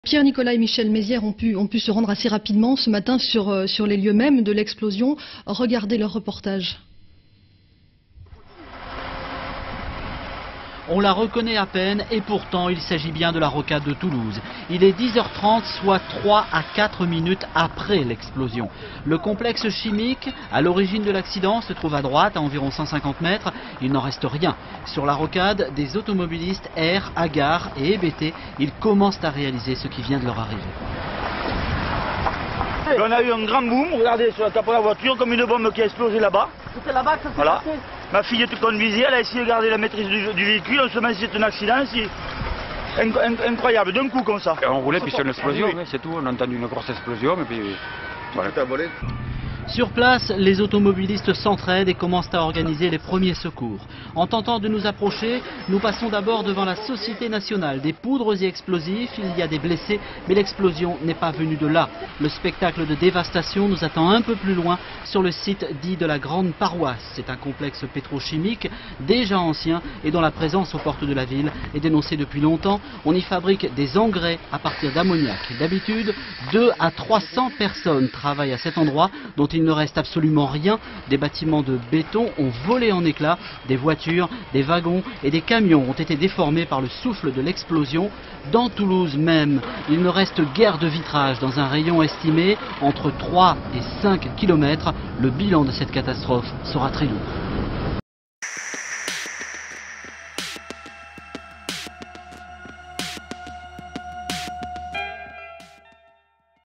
Pierre-Nicolas et Michel Mézières ont pu se rendre assez rapidement ce matin sur les lieux mêmes de l'explosion. Regardez leur reportage. On la reconnaît à peine et pourtant il s'agit bien de la rocade de Toulouse. Il est 10h30, soit 3 à 4 minutes après l'explosion. Le complexe chimique, à l'origine de l'accident, se trouve à droite, à environ 150 mètres. Il n'en reste rien. Sur la rocade, des automobilistes errent, hagards et hébétés. Ils commencent à réaliser ce qui vient de leur arriver. On a eu un grand boom, regardez sur la capot de la voiture, comme une bombe qui a explosé là-bas. C'était là-bas que ça s'est passé. Ma fille te conduisait, elle a essayé de garder la maîtrise du véhicule, on se met c'est un accident, c'est incroyable, d'un coup comme ça. On roulait puis c'est une explosion, c'est tout, on a entendu une grosse explosion et puis voilà. Sur place, les automobilistes s'entraident et commencent à organiser les premiers secours. En tentant de nous approcher, nous passons d'abord devant la Société nationale des poudres et explosifs. Il y a des blessés, mais l'explosion n'est pas venue de là. Le spectacle de dévastation nous attend un peu plus loin, sur le site dit de la Grande Paroisse. C'est un complexe pétrochimique déjà ancien et dont la présence aux portes de la ville est dénoncée depuis longtemps. On y fabrique des engrais à partir d'ammoniac. D'habitude, 200 à 300 personnes travaillent à cet endroit dont il ne reste absolument rien. Des bâtiments de béton ont volé en éclats, des voitures, des wagons et des camions ont été déformés par le souffle de l'explosion. Dans Toulouse même, il ne reste guère de vitrage dans un rayon estimé entre 3 et 5 km. Le bilan de cette catastrophe sera très lourd.